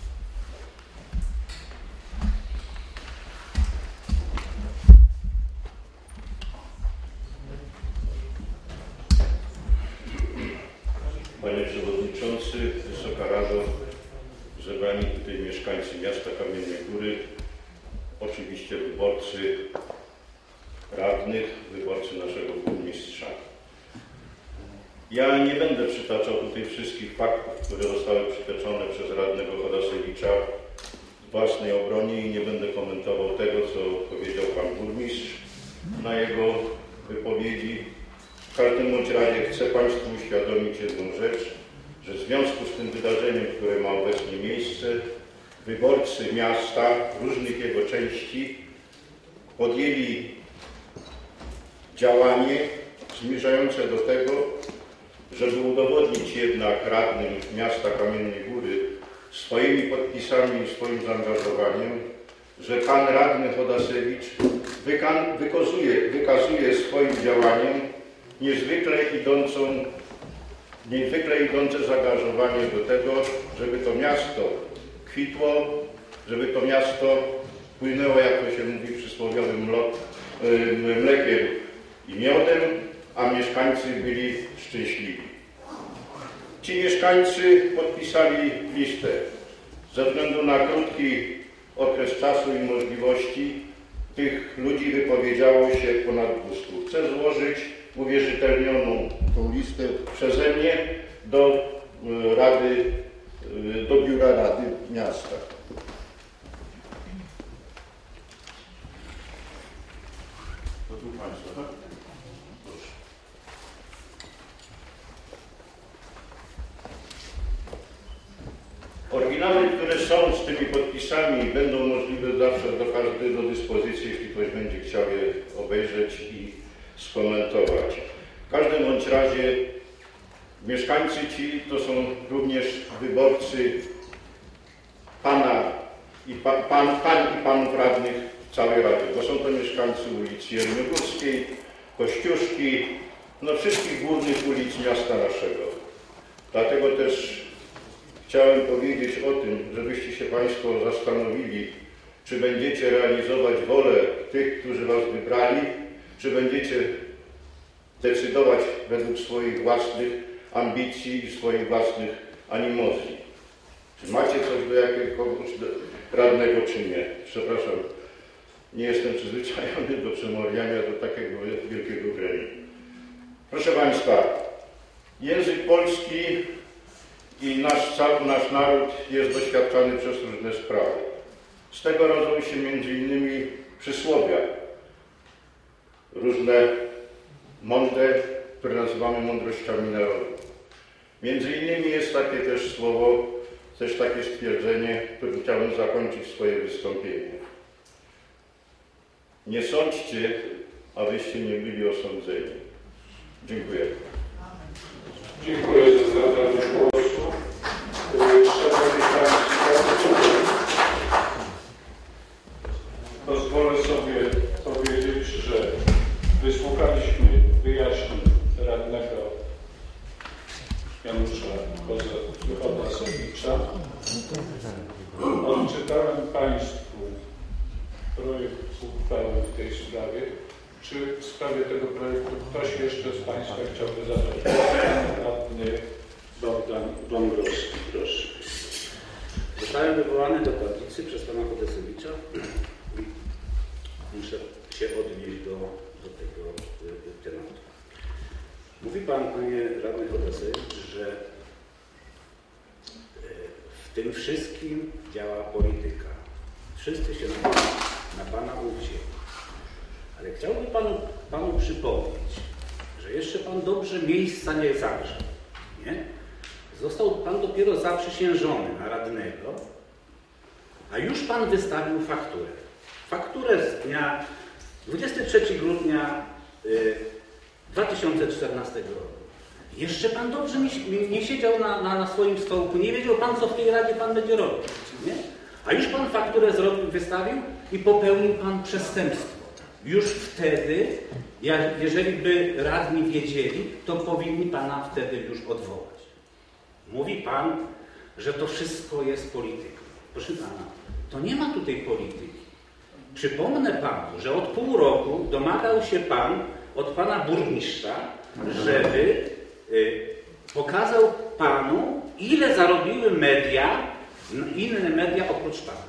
Panie Przewodniczący, Wysoka Rado, zebrani tutaj mieszkańcy miasta Kamiennej Góry, oczywiście wyborcy radnych, wyborcy naszego burmistrza. Ja nie będę przytaczał tutaj wszystkich faktów, które zostały przytoczone przez radnego Chodasewicza w własnej obronie i nie będę komentował tego, co powiedział pan burmistrz na jego wypowiedzi. W każdym bądź razie chcę Państwu uświadomić jedną rzecz, że w związku z tym wydarzeniem, które ma obecnie miejsce, wyborcy miasta, różnych jego części podjęli działanie zmierzające do tego, żeby udowodnić jednak radnym miasta Kamiennej Góry swoimi podpisami i swoim zaangażowaniem, że pan radny Chodasewicz wykazuje swoim działaniem niezwykle idące zaangażowanie do tego, żeby to miasto kwitło, żeby to miasto płynęło, jak to się mówi, przysłowiowym mlekiem i miodem, a mieszkańcy byli szczęśliwi. Ci mieszkańcy podpisali listę. Ze względu na krótki okres czasu i możliwości tych ludzi wypowiedziało się ponad 200. Chcę złożyć uwierzytelnioną tą listę przeze mnie do Biura Rady Miasta. To tu Państwo, tak? Proszę. Oryginały, które są z tymi podpisami, będą możliwe zawsze do dyspozycji, jeśli ktoś będzie chciał je obejrzeć i skomentować. W każdym bądź razie mieszkańcy ci to są również wyborcy pań i panów radnych całej Rady, bo są to mieszkańcy ulicy Jeleniogórskiej, Kościuszki, no wszystkich głównych ulic miasta naszego. Dlatego też chciałem powiedzieć o tym, żebyście się Państwo zastanowili, czy będziecie realizować wolę tych, którzy Was wybrali, czy będziecie decydować według swoich własnych ambicji i swoich własnych animozji. Czy macie coś do jakiegoś radnego, czy nie? Przepraszam, nie jestem przyzwyczajony do przemawiania do takiego wielkiego gremium. Proszę Państwa, język polski i nasz naród jest doświadczany przez różne sprawy. Z tego rodzą się między innymi przysłowia, różne mądre, które nazywamy mądrościami narodu. Między innymi jest takie też słowo, też takie stwierdzenie, którym chciałbym zakończyć swoje wystąpienie. Nie sądźcie, abyście nie byli osądzeni. Dziękuję. Dziękuję za zabranie głosu. Szanowni Państwo, pozwolę sobie powiedzieć, że wysłuchaliśmy wyjaśnień radnego Janusza Chodasewicza. Odczytałem Państwu projekt uchwały w tej sprawie. Czy w sprawie tego projektu ktoś jeszcze z Państwa chciałby zadać? Pan radny Bogdan Wągrowski, proszę. Zostałem wywołany do tablicy przez pana Chodesewicza. Muszę się odnieść do tego tematu. Mówi pan, panie radny Chodesewicz, że w tym wszystkim działa polityka. Wszyscy się na pana uwzięli. Ale chciałbym panu przypomnieć, że jeszcze pan dobrze miejsca nie zagrzał. Nie? Został pan dopiero zaprzysiężony na radnego, a już pan wystawił fakturę. Fakturę z dnia 23 grudnia 2014 roku. Jeszcze pan dobrze nie siedział na swoim stołku, nie wiedział pan, co w tej radzie pan będzie robił. Nie? A już pan fakturę wystawił i popełnił pan przestępstwo. Już wtedy, jeżeli by radni wiedzieli, to powinni pana wtedy już odwołać. Mówi pan, że to wszystko jest polityką. Proszę pana, to nie ma tutaj polityki. Przypomnę panu, że od pół roku domagał się pan od pana burmistrza, żeby pokazał panu, ile zarobiły inne media oprócz pana.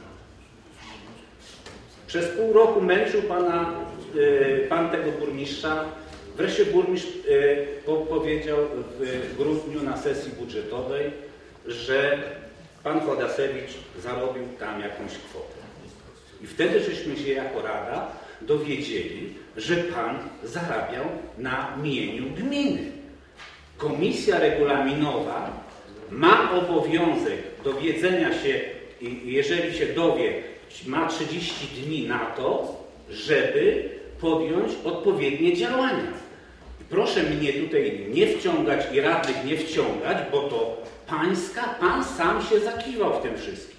Przez pół roku męczył pan tego burmistrza. Wreszcie burmistrz powiedział w grudniu na sesji budżetowej, że pan Chodasewicz zarobił tam jakąś kwotę. I wtedy żeśmy się jako rada dowiedzieli, że pan zarabiał na mieniu gminy. Komisja regulaminowa ma obowiązek dowiedzenia się, jeżeli się dowie, ma 30 dni na to, żeby podjąć odpowiednie działania. I proszę mnie tutaj nie wciągać i radnych nie wciągać, bo to pan sam się zakiwał w tym wszystkim.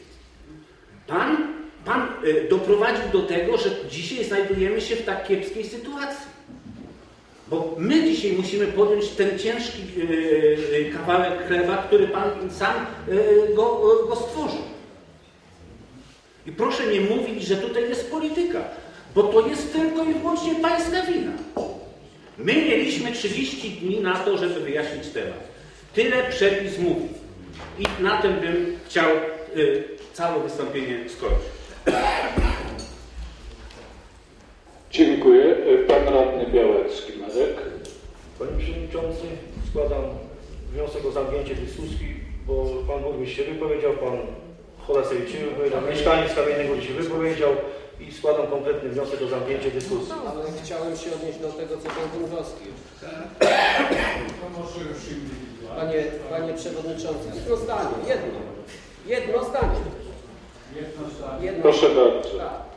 Pan doprowadził do tego, że dzisiaj znajdujemy się w tak kiepskiej sytuacji. Bo my dzisiaj musimy podjąć ten ciężki kawałek chleba, który pan sam go stworzył. I proszę nie mówić, że tutaj jest polityka, bo to jest tylko i wyłącznie pańska wina. My mieliśmy 30 dni na to, żeby wyjaśnić temat. Tyle przepis mówi. I na tym bym chciał całe wystąpienie skończyć. Dziękuję. Pan radny Białecki, Marek. Panie Przewodniczący, składam wniosek o zamknięcie dyskusji, bo pan burmistrz się wypowiedział, pan Chodasewicz się wypowiedział, mieszkaniec Kamiennego się wypowiedział i składam kompletny wniosek o zamknięcie dyskusji. Ale chciałem się odnieść do tego, co pan Wągrowski. Panie Przewodniczący, jedno zdanie, jedno zdanie. Proszę bardzo. Tak.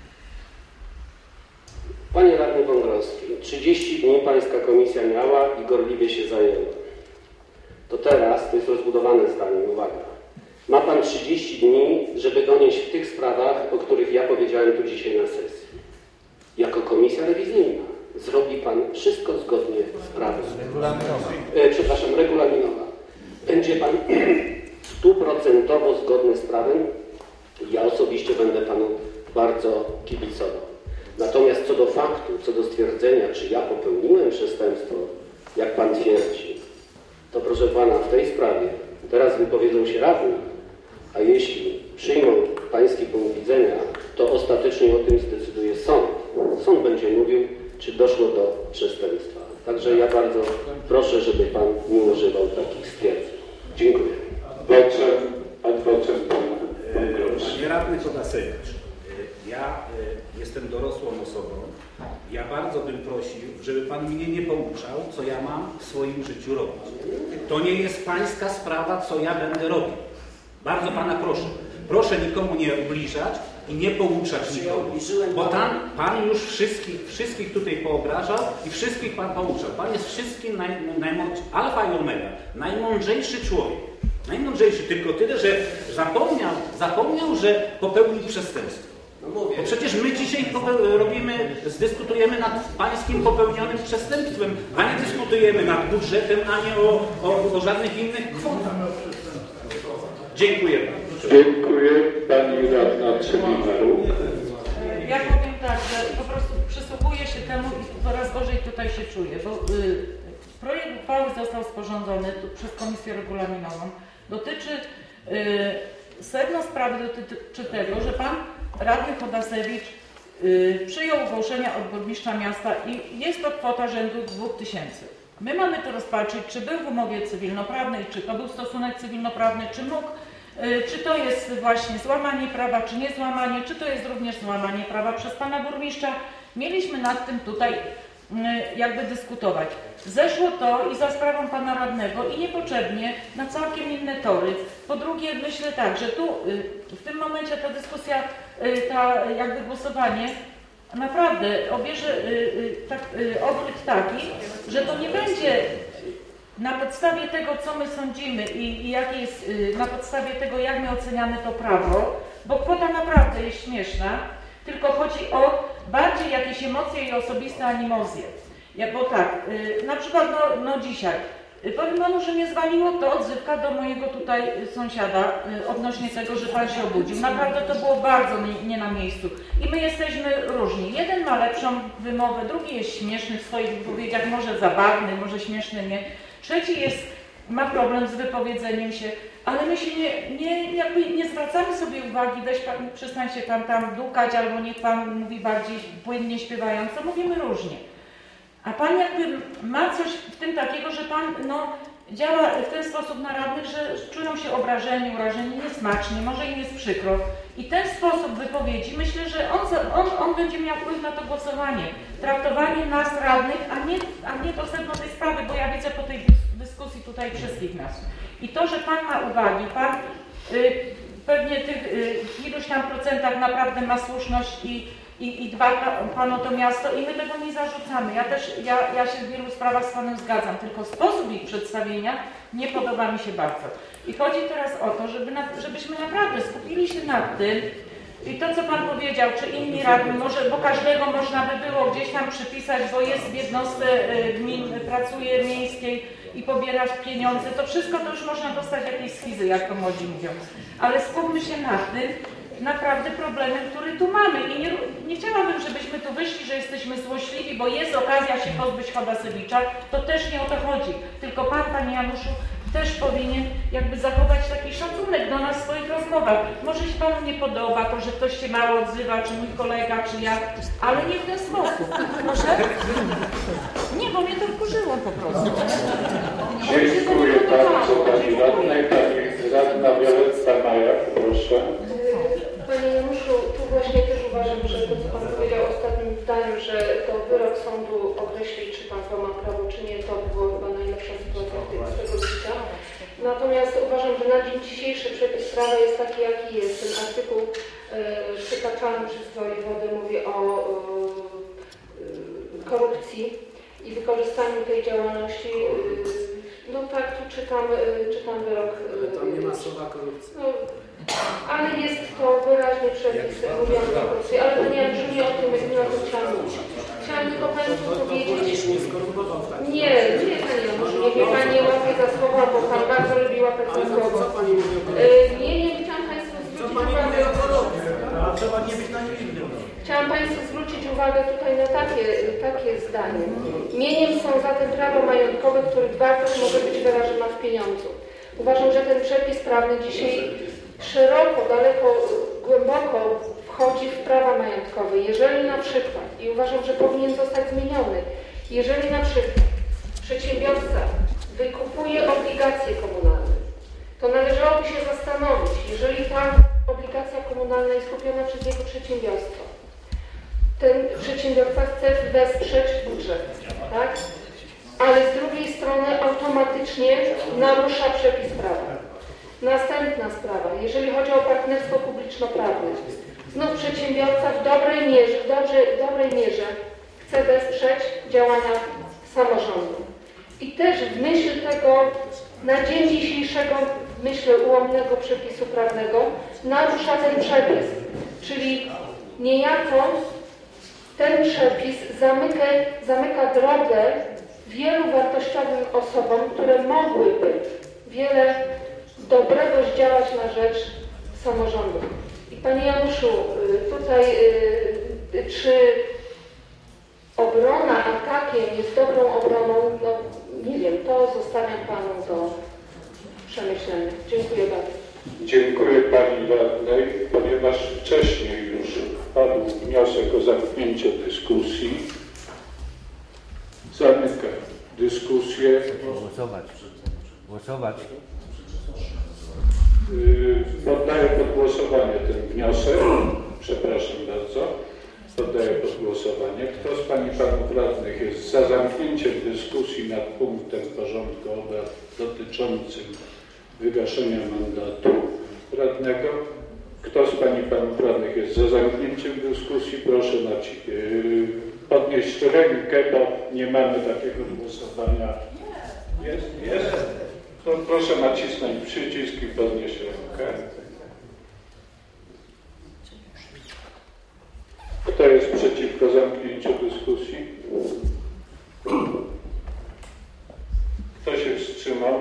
Panie radny Wągrowski, 30 dni pańska komisja miała i gorliwie się zajęła. To teraz, to jest rozbudowane zdanie, uwaga. Ma pan 30 dni, żeby donieść w tych sprawach, o których ja powiedziałem tu dzisiaj na sesji. Jako komisja rewizyjna zrobi pan wszystko zgodnie z prawem. Regulaminowa. Będzie pan 100% zgodny z prawem. Ja osobiście będę panu bardzo kibicował. Natomiast co do faktu, co do stwierdzenia, czy ja popełniłem przestępstwo, jak pan twierdzi, to proszę pana, w tej sprawie teraz wypowiedzą się radni, a jeśli przyjmą pański punkt widzenia, to ostatecznie o tym zdecyduje sąd. Sąd będzie mówił, czy doszło do przestępstwa. Także ja bardzo proszę, żeby pan nie używał takich stwierdzeń. Dziękuję. Adwocem pan Wągrowski. Panie radny Chodasewicz, ja jestem dorosłą osobą. Ja bardzo bym prosił, żeby pan mnie nie pouczał, co ja mam w swoim życiu robić. To nie jest pańska sprawa, co ja będę robił. Bardzo pana proszę. Proszę nikomu nie ubliżać i nie pouczać nikomu. Bo tam pan już wszystkich tutaj poobrażał i wszystkich pan pouczał. Pan jest wszystkim alfa i omega. Najmądrzejszy człowiek. Najmądrzejszy, tylko tyle, że zapomniał, że popełnił przestępstwo. Bo przecież my dzisiaj dyskutujemy nad pańskim popełnionym przestępstwem, a nie dyskutujemy nad budżetem, a nie o żadnych innych kwotach. Dziękuję bardzo. Dziękuję. Pani radna Celimaru. Ja powiem tak, że po prostu przysłuchuję się temu i coraz gorzej tutaj się czuję, bo projekt uchwały został sporządzony przez Komisję Regulaminową. Dotyczy, sedno sprawy dotyczy tego, że pan radny Chodasewicz przyjął ogłoszenia od burmistrza miasta i jest to kwota rzędu 2000. My mamy to rozpatrzyć, czy był w umowie cywilnoprawnej, czy to był stosunek cywilnoprawny, czy to jest właśnie złamanie prawa, czy nie złamanie, czy to jest również złamanie prawa przez pana burmistrza. Mieliśmy nad tym tutaj jakby dyskutować. Zeszło to i za sprawą pana radnego i niepotrzebnie na całkiem inne tory. Po drugie, myślę tak, że tu w tym momencie ta dyskusja, jakby głosowanie naprawdę obierze obrót taki, że to nie będzie na podstawie tego, co my sądzimy i jakie jest, na podstawie tego, jak my oceniamy to prawo, bo kwota naprawdę jest śmieszna, tylko chodzi o bardziej jakieś emocje i osobiste animozje. Bo tak, na przykład no dzisiaj, powiem panu, że mnie zwaliło to odzywka do mojego tutaj sąsiada odnośnie tego, że pan się obudził. Naprawdę to było bardzo nie na miejscu. I my jesteśmy różni. Jeden ma lepszą wymowę, drugi jest śmieszny w swoich wypowiedziach, może zabawny, może śmieszny nie. Trzeci ma problem z wypowiedzeniem się, ale my się nie zwracamy sobie uwagi, weź pan, przestań się tam dukać, albo niech pan mówi bardziej płynnie śpiewająco, mówimy różnie. A pan jakby ma coś w tym takiego, że pan działa w ten sposób na radnych, że czują się obrażeni, urażeni, niesmacznie, może im jest przykro. I ten sposób wypowiedzi, myślę, że on będzie miał wpływ na to głosowanie. Traktowanie nas radnych, a nie to sedno tej sprawy, bo ja widzę po tej dyskusji tutaj wszystkich nas. I to, że pan ma uwagi, pan pewnie tych iluś tam procentach naprawdę ma słuszność i dba pan o to miasto i my tego nie zarzucamy. Ja się w wielu sprawach z panem zgadzam, tylko sposób ich przedstawienia nie podoba mi się bardzo. I chodzi teraz o to, żebyśmy naprawdę skupili się nad tym i to, co pan powiedział, czy inni radni, bo każdego można by było gdzieś tam przypisać, bo jest w jednostce gmin, pracuje miejskiej i pobierać pieniądze, to wszystko to już można dostać jakieś schizy, jak to młodzi mówią. Ale skupmy się nad tym, naprawdę problemem, który tu mamy. I nie chciałabym, żebyśmy tu wyszli, że jesteśmy złośliwi, bo jest okazja się pozbyć Chodasewicza. To też nie o to chodzi. Tylko pan, panie Januszu, też powinien jakby zachować taki szacunek do nas w swoich rozmowach. Może się panu nie podoba to, że ktoś się mało odzywa, czy mój kolega, czy ja, ale nie w ten sposób. Proszę? Nie, bo mnie to wkurzyło po prostu. Dziękuję bardzo pani radnej. Pani radna Wioletta Majak, proszę. Panie Januszu, tu właśnie też uważam, że to, co pan powiedział w ostatnim zdaniu, że to wyrok sądu określi, czy pan ma prawo, czy nie, to było chyba najlepsza sytuacja z tego życia. Natomiast uważam, że na dzień dzisiejszy przepis prawa jest taki, jaki jest. Ten artykuł przytaczany przez wojewodę mówi o korupcji i wykorzystaniu tej działalności. No tak, tu czytam wyrok. Ale tam nie ma słowa korupcji. Ale jest to wyraźnie przepis mówiący o korupcji. Ale panie Januszu, nie o tym chciałam mówić. Chciałam tylko państwu powiedzieć... Nie, panie Januszu, nie wie pani łapie za słowa, bo pan bardzo lubi łapać za słowa. Nie, chciałam państwu zwrócić uwagę... Trzeba nie być na niewinnym. Chciałam państwu zwrócić uwagę tutaj na takie zdanie. Mieniem są zatem prawa majątkowe, których wartość może być wyrażona w pieniądzu. Uważam, że ten przepis prawny dzisiaj szeroko, daleko, głęboko wchodzi w prawa majątkowe. Jeżeli na przykład, i uważam, że powinien zostać zmieniony, jeżeli na przykład przedsiębiorca wykupuje obligacje komunalne, to należałoby się zastanowić, jeżeli ta obligacja komunalna jest kupiona przez jego przedsiębiorstwo, ten przedsiębiorca chce wesprzeć budżet, tak? Ale z drugiej strony automatycznie narusza przepis prawa. Następna sprawa, jeżeli chodzi o partnerstwo publiczno-prawne, znów przedsiębiorca w dobrej mierze chce wesprzeć działania samorządu. I też w myśl tego, na dzień dzisiejszego, myślę, ułomnego przepisu prawnego, narusza ten przepis. Czyli niejako ten przepis zamyka drogę wielu wartościowym osobom, które mogłyby wiele dobrego zdziałać na rzecz samorządu. I panie Januszu, tutaj czy smakiem, jest dobrą obroną, no nie wiem, to zostawiam Panu do przemyślenia. Dziękuję bardzo. Dziękuję Pani Radnej. Ponieważ wcześniej już padł wniosek o zamknięcie dyskusji, zamykam dyskusję. Głosować. Poddaję pod głosowanie ten wniosek. Przepraszam bardzo. Poddaję pod głosowanie. Kto z Pań i Panów Radnych jest za zamknięciem dyskusji nad punktem porządku obrad dotyczącym wygaszenia mandatu radnego? Kto z Pań i Panów Radnych jest za zamknięciem dyskusji? Proszę podnieść rękę, bo nie mamy takiego głosowania. Jest? Jest? To proszę nacisnąć przycisk i podnieść rękę. Kto jest przeciwko zamknięciu dyskusji? Kto się wstrzymał?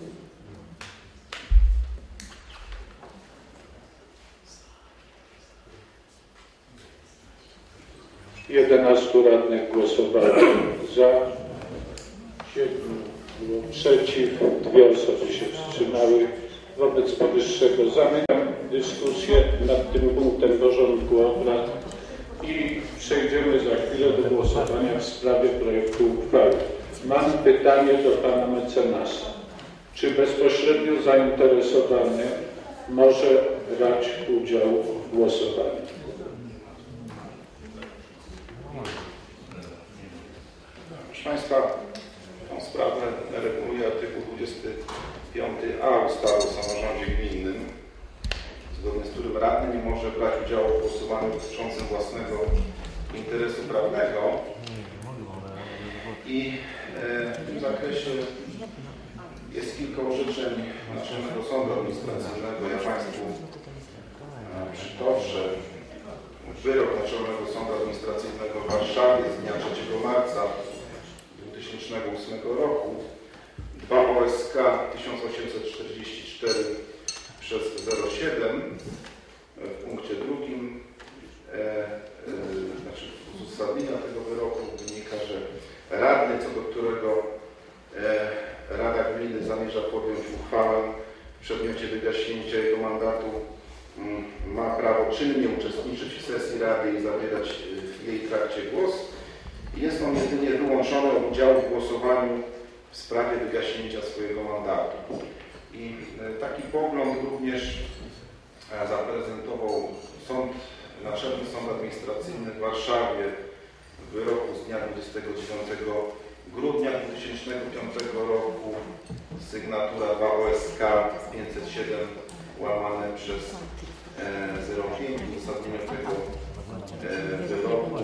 Jedenastu radnych głosowało za, 7 było przeciw, 2 osoby się wstrzymały. Wobec powyższego zamykam dyskusję nad tym punktem porządku obrad i przejdziemy za chwilę do głosowania w sprawie projektu uchwały. Mam pytanie do Pana mecenasa. Czy bezpośrednio zainteresowany może brać udział w głosowaniu? Proszę Państwa, tą sprawę reguluje artykuł 25a ustawy o samorządzie gminnym, zgodnie z którym radny nie może brać udziału w głosowaniu dotyczącym własnego interesu prawnego. I w tym zakresie jest kilka orzeczeń Naczelnego Sądu Administracyjnego. Ja Państwu przytoczę wyrok Naczelnego Sądu Administracyjnego w Warszawie z dnia 3 marca 2008 roku 2 OSK 1844 przez 07 w punkcie 2 znaczy z uzasadnienia tego wyroku wynika, że radny, co do którego Rada Gminy zamierza podjąć uchwałę w przedmiocie wygaśnięcia jego mandatu, ma prawo czynnie uczestniczyć w sesji Rady i zabierać w jej trakcie głos. Jest on jedynie wyłączony od udziału w głosowaniu w sprawie wygaśnięcia swojego mandatu. I taki pogląd również zaprezentował Naczelny Sąd Administracyjny w Warszawie w wyroku z dnia 29 grudnia 2005 roku, sygnatura 2 OSK 507 łamane przez 05. W uzasadnieniu tego wyroku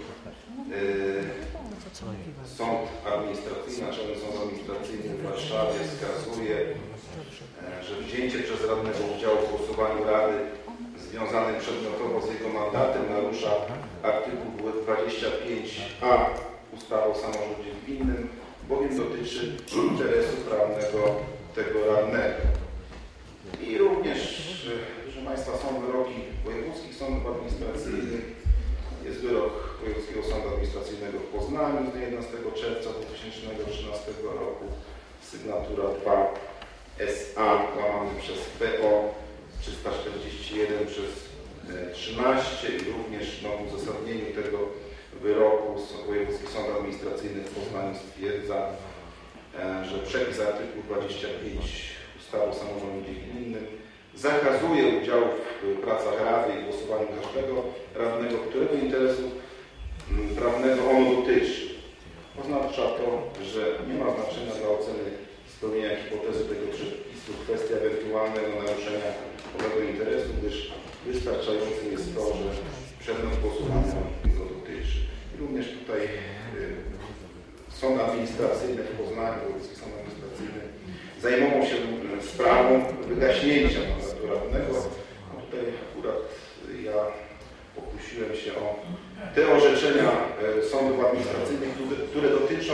Sąd Administracyjny, Naczelny Sąd Administracyjny w Warszawie wskazuje, że wzięcie przez radnego udziału w głosowaniu Rady związanym przedmiotowo z jego mandatem narusza artykuł 25a ustawy o samorządzie gminnym, bowiem dotyczy interesu prawnego tego radnego. I również, proszę Państwa, są wyroki wojewódzkich sądów administracyjnych. Jest wyrok Wojewódzkiego Sądu Administracyjnego w Poznaniu z dnia 11 czerwca 2013 roku, sygnatura 2 SA łamany przez PO 341 przez 13 i również w uzasadnieniu tego wyroku Wojewódzki Sąd Administracyjny w Poznaniu stwierdza, że przepis artykuł 25 ustawy o samorządzie gminnym zakazuje udziału w pracach Rady i głosowaniu każdego radnego, którego interesu prawnego ono dotyczy. Oznacza to, że nie ma znaczenia dla oceny spełnienia hipotezy tego przepisu kwestia ewentualnego naruszenia owego interesu, gdyż wystarczającym jest to, że przedmiot głosowania go dotyczy. I również tutaj Sąd Administracyjny w Poznaniu, Wojewódzki Sąd Administracyjny zajmował się sprawą wygaśnięcia mandatu radnego. Tutaj akurat ja pokusiłem się o te orzeczenia sądów administracyjnych, które dotyczą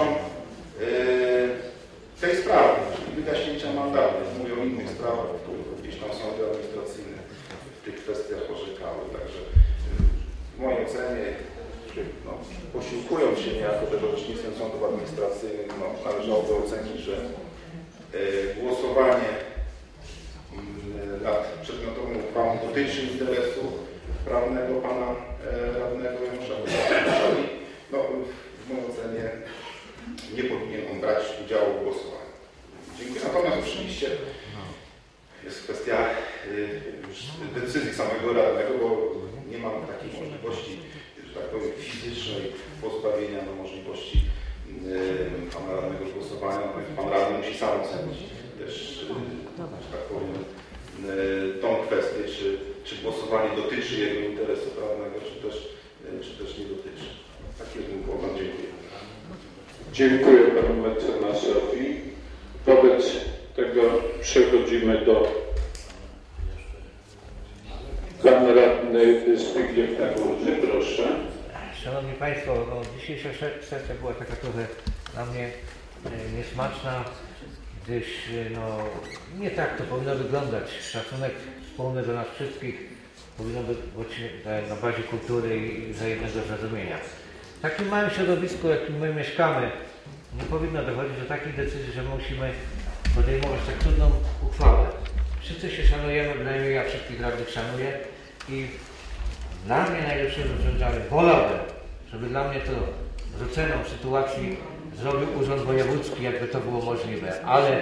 tej sprawy, czyli wygaśnięcia mandatu. Mówię o innych sprawach, w których gdzieś tam sądy administracyjne w tych kwestiach orzekały. Także w mojej ocenie posiłkując się niejako też orzecznictwem sądów administracyjnych, należałoby ocenić, że głosowanie nad przedmiotową uchwałą dotyczy interesu prawnego pana radnego Janusza Kowalczyka i w mojej ocenie nie powinien on brać udziału w głosowaniu. Dziękuję. Natomiast oczywiście jest kwestia już decyzji samego radnego, bo nie mam takiej możliwości, że tak powiem, fizycznej pozbawienia możliwości pana radnego głosowania. Pan radny musi sam ocenić też, że tak powiem, tą kwestię, czy głosowanie dotyczy jego interesu prawnego, czy też nie dotyczy. Taki jest mój pogląd. Dziękuję. Dziękuję panu mecenasowi. Wobec tego przechodzimy do pan radny Zbigniew Nagórny, proszę. Szanowni Państwo, dzisiejsza sesja była taka trochę dla mnie niesmaczna, gdyż nie tak to powinno wyglądać. Szacunek wspólny do nas wszystkich powinno być na bazie kultury i wzajemnego zrozumienia. W takim małym środowisku, jakim my mieszkamy, nie powinno dochodzić do takich decyzji, że musimy podejmować tak trudną uchwałę. Wszyscy się szanujemy, bynajmniej ja wszystkich radnych szanuję i dla mnie najlepszym rozwiązaniem wolałbym, żeby dla mnie to oceną sytuacji zrobił Urząd Wojewódzki, jakby to było możliwe, ale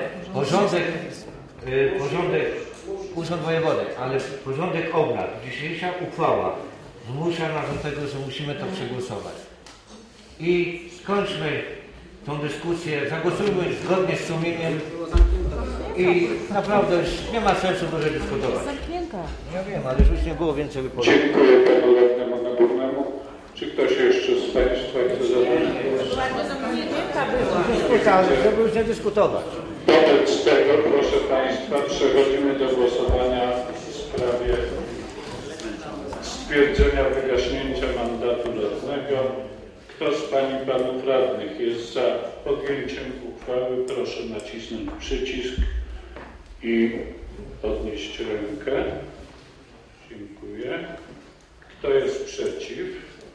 Urząd Wojewody, ale porządek obrad, dzisiejsza uchwała zmusza nas do tego, że musimy to przegłosować. I skończmy tą dyskusję, zagłosujmy zgodnie z sumieniem i naprawdę już nie ma sensu dłużej dyskutować. Ja wiem, ale już nie było więcej wypowiedzi. Dziękuję panu radnemu Nagórnemu. Czy ktoś jeszcze z Państwa chce zadać głos? Żeby już nie dyskutować. Wobec tego, proszę Państwa, przechodzimy do głosowania w sprawie stwierdzenia wygaśnięcia mandatu radnego. Kto z Pań i Panów Radnych jest za podjęciem uchwały, proszę nacisnąć przycisk i podnieść rękę. Dziękuję. Kto jest przeciw?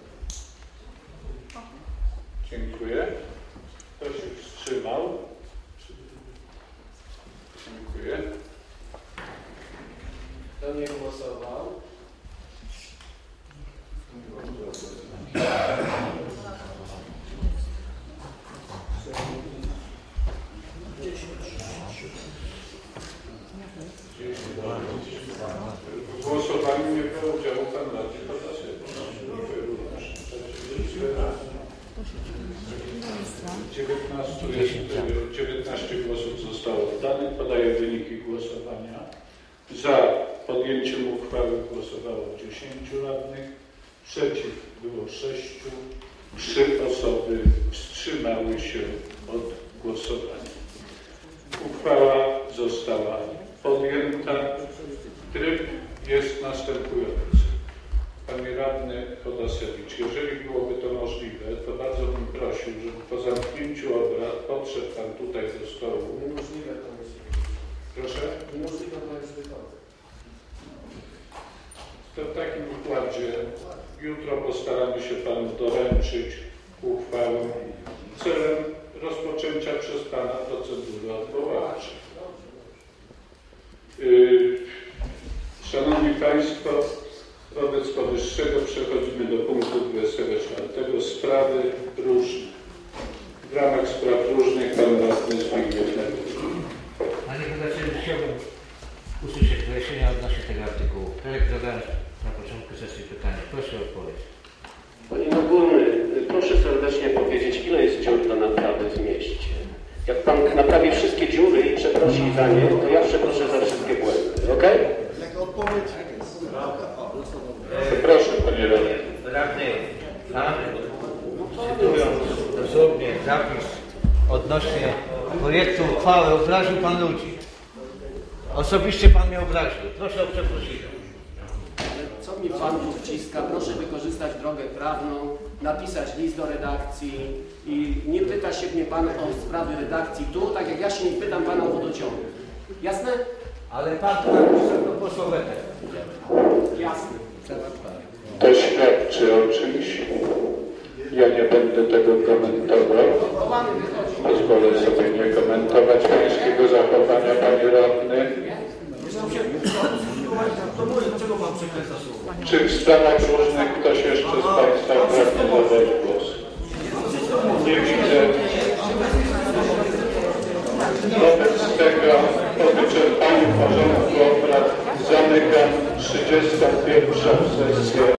Dziękuję. Kto się wstrzymał? Dziękuję. Kto nie głosował? W głosowaniu nie brał udziału pan radny Podlasewicz. 19 głosów zostało oddanych. Podaję wyniki głosowania. Za podjęciem uchwały głosowało 10 radnych, przeciw było 6, 3 osoby wstrzymały się od głosowania. Uchwała została podjęta. Tryb jest następujący. Panie radny Podlasewicz, jeżeli byłoby to możliwe, to bardzo bym prosił, żeby po zamknięciu obrad podszedł Pan tutaj do stołu. Niemożliwe to musi być. Proszę? Niemożliwe to już wychodzę. To w takim układzie jutro postaramy się Panu doręczyć uchwałę celem rozpoczęcia przez Pana procedury odwoławczej. Szanowni Państwo, wobec powyższego przechodzimy do punktu 24. Sprawy różne. W ramach spraw różnych Pan radny Zbigniew Nagórny. Panie Prezesie, chciałbym usłyszeć wyjaśnienia odnośnie tego artykułu. Tak jak zadałem na początku sesji pytanie. Proszę o odpowiedź. Panie Nagórny, proszę serdecznie powiedzieć, ile jest dziur do naprawy w mieście. Jak Pan naprawi wszystkie dziury i przeprosi za nie, to ja przeproszę za wszystkie błędy. Ok? Jaka odpowiedź? Proszę, panie radny. Radny, cytując dosłownie zapis odnośnie projektu uchwały, obraził Pan ludzi. Osobiście Pan mnie obraził. Proszę o przeprosiny. Co mi Pan tu wciska? Proszę wykorzystać drogę prawną, napisać list do redakcji i nie pyta się mnie Pan o sprawy redakcji tu, tak jak ja się nie pytam Pana o wodociągu. Jasne? Ale Pan to napisał do posłowetek. Jasne. To świadczy o czymś, Ja nie będę tego komentował. Pozwolę sobie nie komentować pańskiego zachowania, panie radny. Czy w sprawach różnych ktoś jeszcze z państwa pragnie zabrać głos? Nie widzę. Wobec tego po wyczerpaniu porządku obrad zamykam 31. sesję.